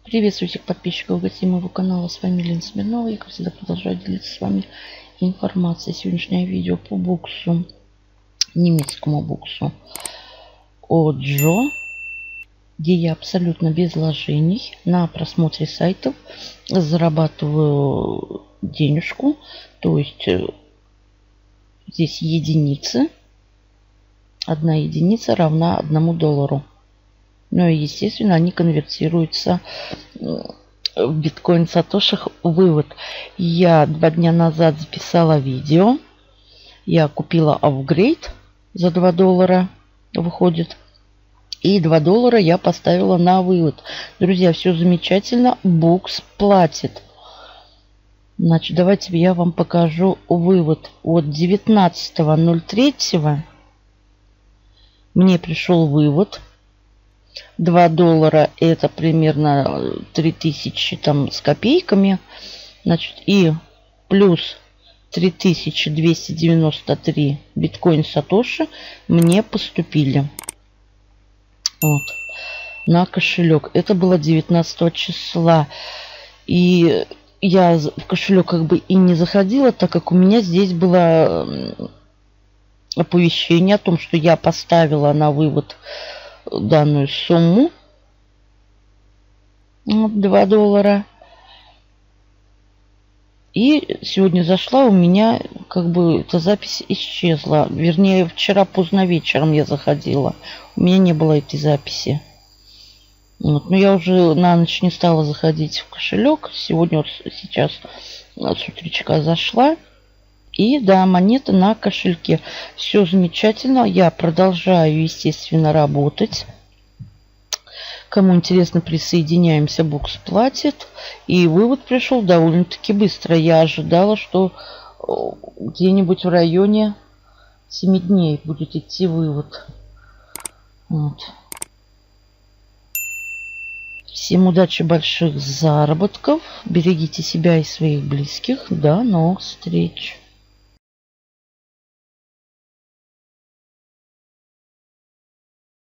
Приветствую всех подписчиков и гостей моего канала. С вами Лена Смирнова. Я, как всегда, продолжаю делиться с вами информацией. Сегодняшнее видео по буксу, немецкому буксу Оджо, где я абсолютно без вложений на просмотре сайтов зарабатываю денежку. То есть здесь единицы. 1 единица равна $1. Ну и, естественно, они конвертируются в биткоин сатошах. Вывод. Я 2 дня назад записала видео. Я купила апгрейд за $2. Выходит. И $2 я поставила на вывод. Друзья, все замечательно. Букс платит. Значит, давайте я вам покажу вывод. От 19.03 мне пришел вывод. $2 это примерно 3000 там с копейками. Значит, и плюс 3293 биткоин сатоши мне поступили. Вот. На кошелек. Это было 19 числа. И я в кошелек как бы и не заходила, так как у меня здесь было оповещение о том, что я поставила на вывод данную сумму. Вот, $2. И сегодня зашла, у меня как бы эта запись исчезла. Вернее, вчера поздно вечером я заходила. У меня не было этой записи. Вот. Но я уже на ночь не стала заходить в кошелек. Сегодня вот сейчас с утречка зашла. И да, монета на кошельке. Все замечательно. Я продолжаю, естественно, работать. Кому интересно, присоединяемся. Букс платит. И вывод пришел довольно-таки быстро. Я ожидала, что где-нибудь в районе 7 дней будет идти вывод. Вот. Всем удачи, больших заработков. Берегите себя и своих близких. До новых встреч.